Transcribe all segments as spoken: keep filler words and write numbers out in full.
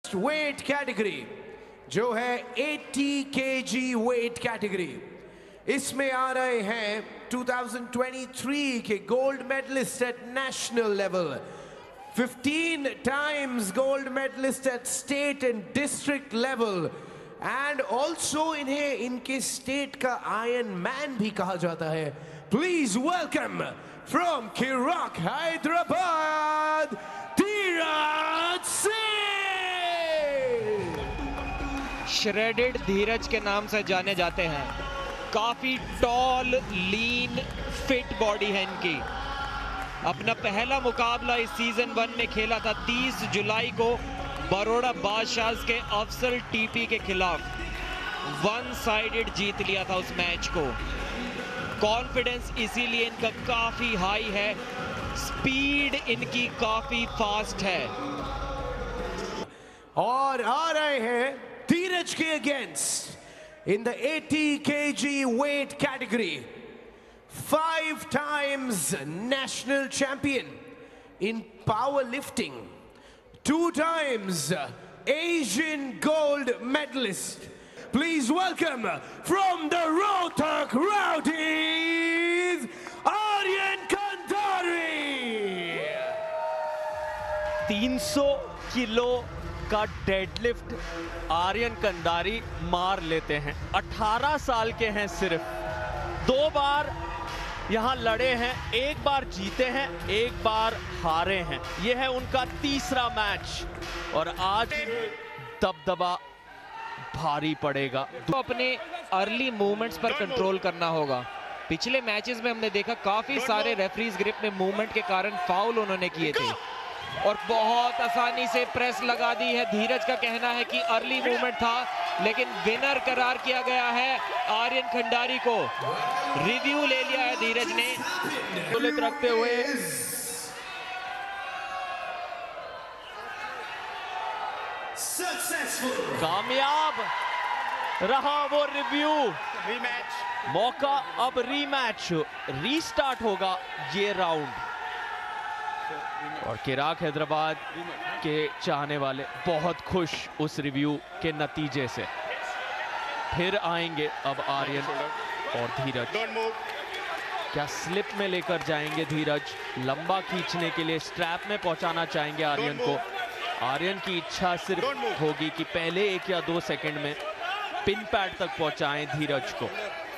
Weight category जो है अस्सी केजी वेट कैटेगरी, इसमें आ रहे हैं दो हज़ार तेईस के gold medalist at national level, पंद्रह times gold medalist at state and district level, and also इन्हें इनके स्टेट का आयरन मैन भी कहा जाता है। Please welcome from Kiraak Hyderabad, Dheeraj Singh. Shredded Dheeraj के नाम से जाने जाते हैं। काफी टॉल, लीन, फिट बॉडी है इनकी। अपना पहला मुकाबला इस सीजन वन में खेला था तीस जुलाई को बरोड़ा बादशाह के अफसल टीपी के खिलाफ। वन साइडेड जीत लिया था उस मैच को। कॉन्फिडेंस इसीलिए इनका काफी हाई है, स्पीड इनकी काफी फास्ट है। और आ रहे हैं धीरज के अगेंस्ट इन द अस्सी KG weight category, five times national champion in power lifting, two times Asian gold medalist. Please welcome from the Rohtak Rowdies, Aryan Kandari. तीन सौ किलो का डेडलिफ्ट आर्यन कंदारी मार लेते हैं। अठारह साल के हैं सिर्फ, दो बार यहाँ लड़े हैं, एक बार जीते हैं, एक बार हारे हैं। यह है उनका तीसरा मैच और आज दबदबा भारी पड़ेगा। तो अपने अर्ली मूवमेंट्स पर कंट्रोल करना होगा। पिछले मैचेस में हमने देखा काफी सारे रेफरीज ग्रिप में मूवमेंट के कारण फाउल उन्होंने किए थे और बहुत आसानी से प्रेस लगा दी है। धीरज का कहना है कि अर्ली मूवमेंट था, लेकिन विनर करार किया गया है आर्यन कंदारी को। रिव्यू ले लिया है धीरज ने तुलित रखते हुए। कामयाब रहा वो रिव्यू। रीमैच मौका, अब रीमैच, रीस्टार्ट होगा ये राउंड। और किराक हैदराबाद के चाहने वाले बहुत खुश उस रिव्यू के नतीजे से। फिर आएंगे अब आर्यन और धीरज। क्या स्लिप में लेकर जाएंगे धीरज? लंबा खींचने के लिए स्ट्रैप में पहुंचाना चाहेंगे आर्यन को। आर्यन की इच्छा सिर्फ होगी कि पहले एक या दो सेकंड में पिन पैड तक पहुंचाएं धीरज को।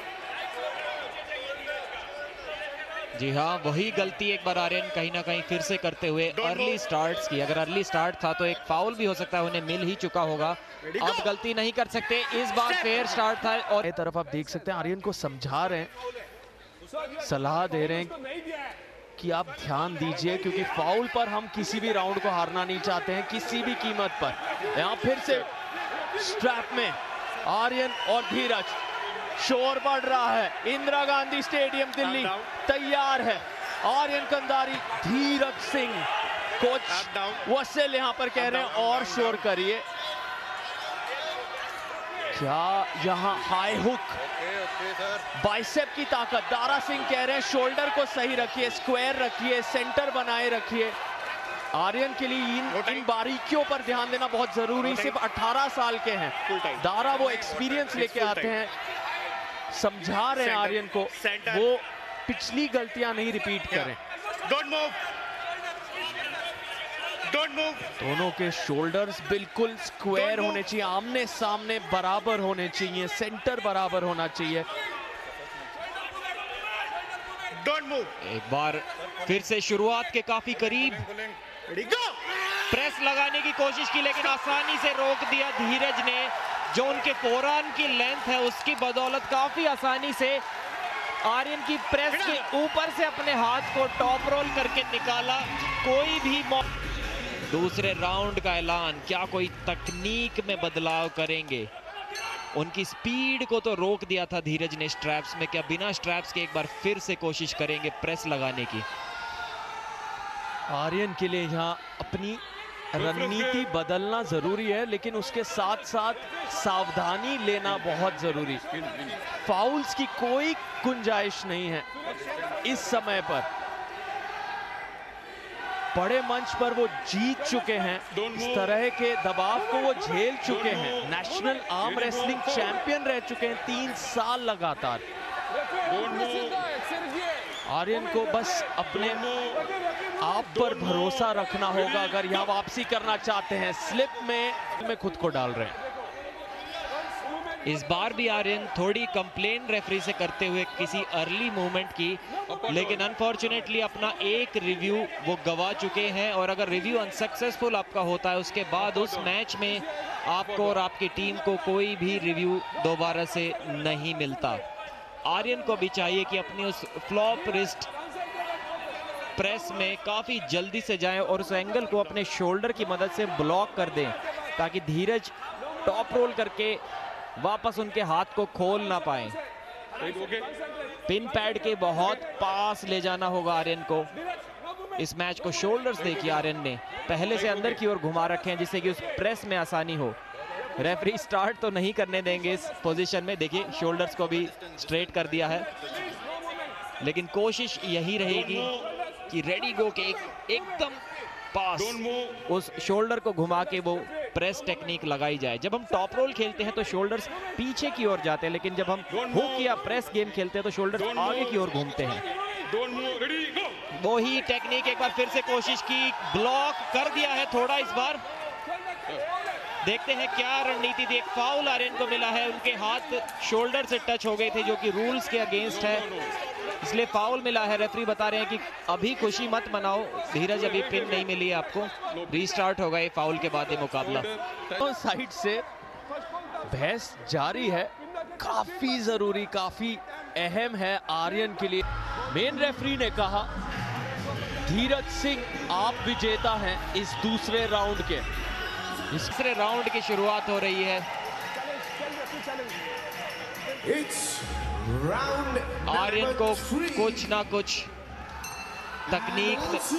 जी हाँ, वही गलती एक बार आर्यन कहीं ना कहीं फिर से करते हुए अर्ली स्टार्ट्स की। अगर अर्ली स्टार्ट था तो एक फाउल भी हो सकता है, उन्हें मिल ही चुका होगा। अब गलती नहीं कर सकते, इस बार फेयर स्टार्ट था। और एक तरफ आप देख सकते हैं आर्यन को समझा रहे हैं, सलाह दे रहे हैं कि आप ध्यान दीजिए क्योंकि फाउल पर हम किसी भी राउंड को हारना नहीं चाहते हैं किसी भी कीमत पर। यहाँ फिर से स्ट्रैप में आर्यन और धीरज। शोर बढ़ रहा है। इंदिरा गांधी स्टेडियम दिल्ली तैयार है। आर्यन कंदारी, धीरज सिंह, कोच वत्सल यहाँ पर कह रहे हैं और शोर करिए। क्या यहाँ हाई हुक, बाइसेप की ताकत। दारा सिंह कह रहे हैं शोल्डर को सही रखिए, स्क्वायर रखिए, सेंटर बनाए रखिए। आर्यन के लिए इन, इन बारीकियों पर ध्यान देना बहुत जरूरी। सिर्फ अठारह साल के हैं। दारा वो एक्सपीरियंस लेके आते हैं, समझा रहे हैं आर्यन को वो पिछली गलतियां नहीं रिपीट करें। Don't move. Don't move. दोनों के शोल्डर्स बिल्कुल स्क्वायर होने चाहिए, आमने सामने बराबर होने चाहिए, सेंटर बराबर होना चाहिए। Don't move. एक बार फिर से शुरुआत के काफी करीब प्रेस लगाने की कोशिश की, लेकिन आसानी से रोक दिया धीरज ने। जो उनके फोरआर्म की लेंथ है उसकी बदौलत काफी आसानी से आर्यन की प्रेस के ऊपर से अपने हाथ को टॉप रोल करके निकाला। कोई भी दूसरे राउंड का ऐलान, क्या कोई तकनीक में बदलाव करेंगे? उनकी स्पीड को तो रोक दिया था धीरज ने स्ट्रैप्स में, क्या बिना स्ट्रैप्स के एक बार फिर से कोशिश करेंगे प्रेस लगाने की? आर्यन के लिए यहाँ अपनी रणनीति बदलना जरूरी है, लेकिन उसके साथ साथ सावधानी लेना बहुत जरूरी। फाउल्स की कोई गुंजाइश नहीं है इस समय पर। बड़े मंच पर वो जीत चुके हैं, इस तरह के दबाव को वो झेल चुके हैं, नेशनल आर्म रेसलिंग चैंपियन रह चुके हैं तीन साल लगातार। आर्यन को बस अपने आप पर भरोसा रखना होगा अगर यहाँ वापसी करना चाहते हैं। स्लिप में में खुद को डाल रहे हैं। इस बार भी आर्यन थोड़ी कंप्लेन रेफरी से करते हुए किसी अर्ली मूवमेंट की, लेकिन अनफॉर्चुनेटली अपना एक रिव्यू वो गवा चुके हैं। और अगर रिव्यू अनसक्सेसफुल आपका होता है उसके बाद उस मैच में आपको और आपकी टीम को कोई भी रिव्यू दोबारा से नहीं मिलता। आर्यन को भी चाहिए कि अपनी उस फ्लॉप रिस्ट प्रेस में काफ़ी जल्दी से जाएं और उस एंगल को अपने शोल्डर की मदद से ब्लॉक कर दें ताकि धीरज टॉप रोल करके वापस उनके हाथ को खोल ना पाए। पिन पैड के बहुत पास ले जाना होगा आर्यन को। इस मैच को शोल्डर्स देखिए आर्यन ने पहले से अंदर की ओर घुमा रखे हैं जिससे कि उस प्रेस में आसानी हो। रेफरी स्टार्ट तो नहीं करने देंगे इस पोजीशन में। देखिए शोल्डर्स को भी स्ट्रेट कर दिया है, लेकिन कोशिश यही रहेगी कि रेडी गो के एक एकदम पास उस शोल्डर को घुमा के वो प्रेस टेक्निक लगाई जाए। जब हम टॉप रोल खेलते हैं तो शोल्डर्स पीछे की ओर जाते हैं, लेकिन जब हम हुक या प्रेस गेम खेलते हैं तो शोल्डर्स आगे की ओर घूमते हैं। वो ही टेक्निक एक बार फिर से कोशिश की, ब्लॉक कर दिया है थोड़ा इस बार। देखते हैं क्या रणनीति थी। एक फाउल आर्यन को मिला है, उनके हाथ शोल्डर से टच हो गए थे जो कि रूल्स के अगेंस्ट है, इसलिए फाउल मिला है। रेफरी बता रहे हैं कि अभी खुशी मत मनाओ धीरज, अभी पिन नहीं मिली है आपको, रीस्टार्ट होगा ये फाउल के बाद ये मुकाबला। तो साइड से बहस जारी है, काफी जरूरी काफी अहम है आर्यन के लिए। मेन रेफरी ने कहा धीरज सिंह आप विजेता हैं इस दूसरे राउंड के। इस दूसरे राउंड की शुरुआत हो रही है। आर्यन को कुछ ना कुछ तकनीक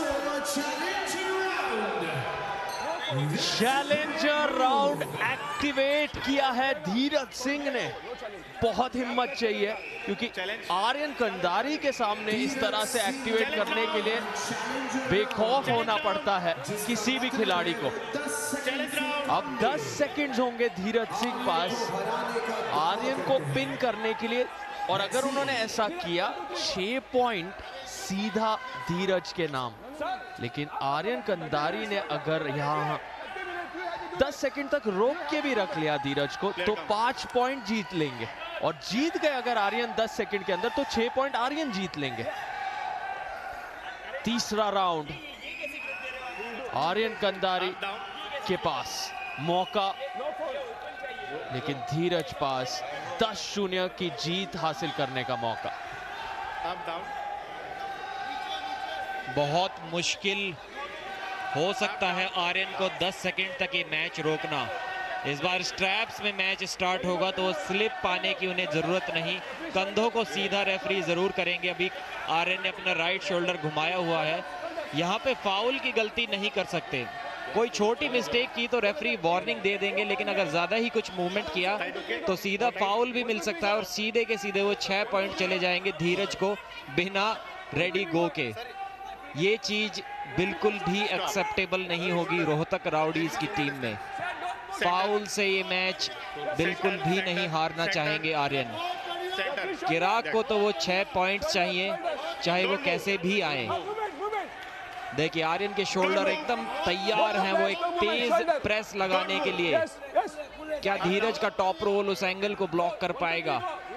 चैलेंजर राउंड एक्टिवेट किया है धीरज सिंह ने। बहुत हिम्मत चाहिए क्योंकि आर्यन कंधारी के सामने इस तरह से एक्टिवेट करने के लिए बेखौफ होना पड़ता है किसी भी खिलाड़ी को। अब दस सेकंड्स होंगे धीरज सिंह पास आर्यन को पिन करने के लिए, और अगर उन्होंने ऐसा किया छह पॉइंट सीधा धीरज के नाम। लेकिन आर्यन कंधारी ने अगर यहाँ दस सेकंड तक रोक के भी रख लिया धीरज को तो पांच पॉइंट जीत लेंगे, और जीत गए अगर आर्यन दस सेकंड के अंदर तो छह पॉइंट आर्यन जीत लेंगे। तीसरा राउंड आर्यन कंधारी के पास मौका, लेकिन धीरज पास दस शून्य की जीत हासिल करने का मौका। बहुत मुश्किल हो सकता है आर्यन को दस सेकंड तक ये मैच रोकना। इस बार स्ट्रैप्स में मैच स्टार्ट होगा तो स्लिप पाने की उन्हें जरूरत नहीं, कंधों को सीधा रेफरी जरूर करेंगे। अभी आर्यन ने अपना राइट शोल्डर घुमाया हुआ है, यहाँ पे फाउल की गलती नहीं कर सकते। कोई छोटी मिस्टेक की तो रेफरी वार्निंग दे देंगे, लेकिन अगर ज्यादा ही कुछ मूवमेंट किया तो सीधा फाउल भी मिल सकता है और सीधे के सीधे वो छह पॉइंट चले जाएंगे धीरज को बिना रेडी गो के। ये चीज बिल्कुल भी एक्सेप्टेबल नहीं होगी रोहतक राउडीज की टीम में। फाउल से ये मैच बिल्कुल भी नहीं हारना चाहेंगे आर्यन। किराक को तो वो छह पॉइंट्स चाहिए चाहे वो कैसे भी आए। देखिए आर्यन के शोल्डर एकदम तैयार हैं वो एक तेज प्रेस लगाने के लिए। क्या धीरज का टॉप रोल उस एंगल को ब्लॉक कर पाएगा?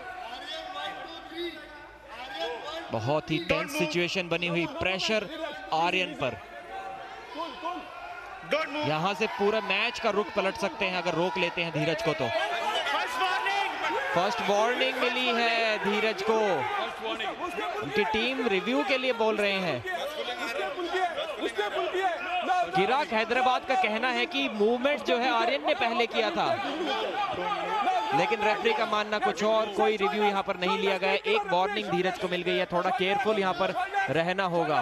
बहुत ही टेंस सिचुएशन बनी हुई, प्रेशर आर्यन पर। यहां से पूरा मैच का रुख पलट सकते हैं अगर रोक लेते हैं धीरज को तो। फर्स्ट वार्निंग मिली है धीरज को, उनकी टीम रिव्यू के लिए बोल रहे हैं। किराक हैदराबाद का कहना है कि मूवमेंट जो है आर्यन ने पहले किया था, लेकिन रेफरी का मानना कुछ और, कोई रिव्यू यहां पर नहीं लिया गया। एक वार्निंग धीरज को मिल गई है, थोड़ा केयरफुल यहां पर रहना होगा।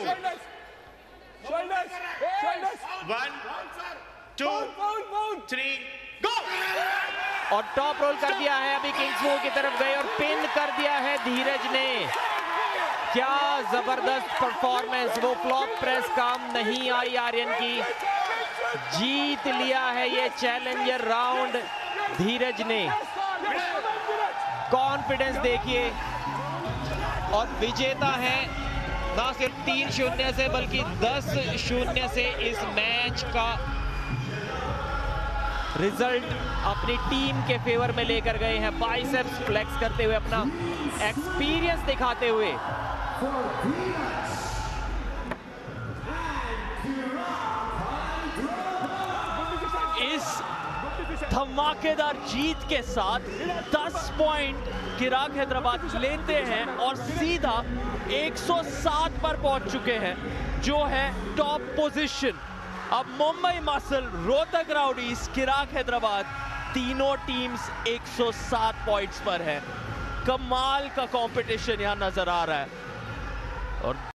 और टॉप रोल कर दिया है, अभी किंग्स मूव की तरफ गए और पिन कर दिया है धीरज ने। क्या जबरदस्त परफॉर्मेंस, वो फ्लॉप प्रेस काम नहीं आई आर्यन की। जीत लिया है ये चैलेंजर राउंड धीरज ने। कॉन्फिडेंस देखिए, और विजेता है ना सिर्फ तीन शून्य से बल्कि दस शून्य से इस मैच का रिजल्ट अपनी टीम के फेवर में लेकर गए हैं। बाइसेप्स फ्लेक्स करते हुए, अपना एक्सपीरियंस दिखाते हुए। इस धमाकेदार जीत के साथ दस पॉइंट चिराग हैदराबाद लेते हैं और सीधा एक सौ सात पर पहुंच चुके हैं, जो है टॉप पोजीशन। अब मुंबई मसल, रोहतक राउडीज, चिराग हैदराबाद, तीनों टीम्स एक सौ सात पॉइंट्स पर है। कमाल का कंपटीशन यहां नजर आ रहा है। और